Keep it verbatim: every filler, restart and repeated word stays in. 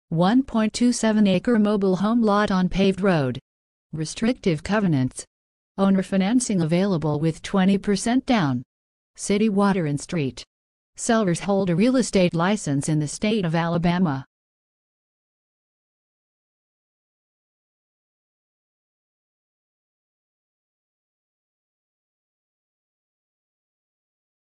one point two seven acre mobile home lot on paved road. Restrictive covenants. Owner financing available with twenty percent down. City water and street. Sellers hold a real estate license in the state of Alabama.